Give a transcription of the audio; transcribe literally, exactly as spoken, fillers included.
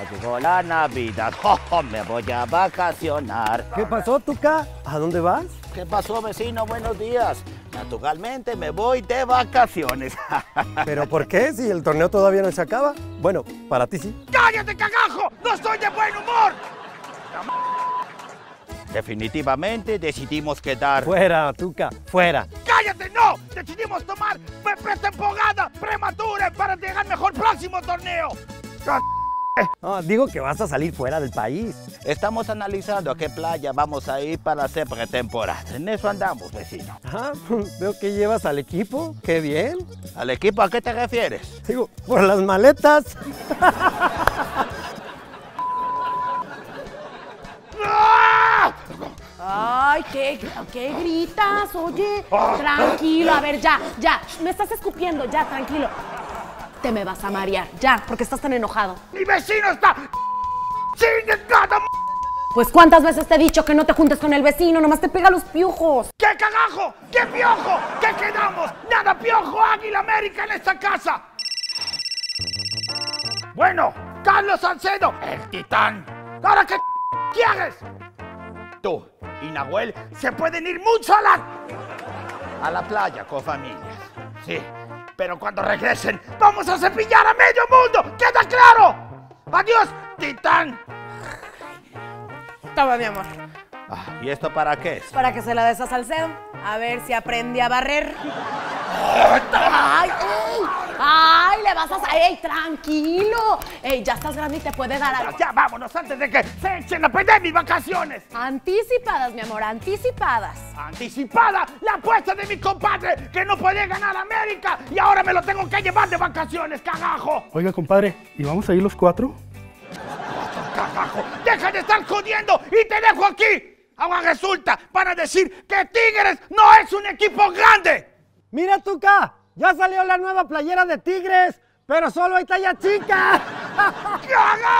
llegó la Navidad, oh, oh, me voy a vacacionar. ¿Qué pasó, Tuca? ¿A dónde vas? ¿Qué pasó, vecino? Buenos días. Naturalmente me voy de vacaciones. ¿Pero por qué? Si el torneo todavía no se acaba. Bueno, para ti sí. ¡Cállate, cagajo! ¡No estoy de buen humor! Definitivamente decidimos quedar... Fuera, Tuca, fuera. ¡Cállate, no! Decidimos tomar pre- pretemporada prematura para llegar mejor próximo torneo. No, digo que vas a salir fuera del país. Estamos analizando a qué playa vamos a ir para hacer pretemporada. En eso andamos, vecino. Ah, veo que llevas al equipo. ¡Qué bien! ¿Al equipo a qué te refieres? Digo, por las maletas. Ay, ¿qué, qué gritas? Oye, tranquilo, a ver, ya, ya, me estás escupiendo, ya, tranquilo. Te me vas a marear, ya, porque estás tan enojado. ¡Mi vecino está... ¡chingada! Pues, ¿cuántas veces te he dicho que no te juntes con el vecino? Nomás te pega los piojos. ¡Qué cagajo! ¡Qué piojo! ¿Qué quedamos? ¡Nada piojo, Águila América en esta casa! Bueno, Carlos Salcedo, el titán. ¿Ahora qué quieres? Tú y Nahuel se pueden ir mucho a la... a la playa con familias. Sí, pero cuando regresen vamos a cepillar a medio mundo. ¿Queda claro? ¡Adiós, titán! Toma, mi amor. Ah, ¿y esto para qué es? Para que se la des a Salcedo. A ver si aprende a barrer. ¡Ay, ey! ¡Ay, le vas a... ¡Ey, tranquilo! ¡Ey, ya estás grande y te puede dar algo! Ya, vámonos antes de que se echen a perder mis vacaciones. Anticipadas, mi amor, anticipadas. Anticipada la apuesta de mi compadre que no podía ganar América y ahora me lo tengo que llevar de vacaciones, cagajo. Oiga, compadre, ¿y vamos a ir los cuatro? Cagajo, deja de estar jodiendo y te dejo aquí. Ahora resulta, van a decir que Tigres no es un equipo grande. Mira, Tuca, ya salió la nueva playera de Tigres, pero solo hay talla chica. ¡Cagajo!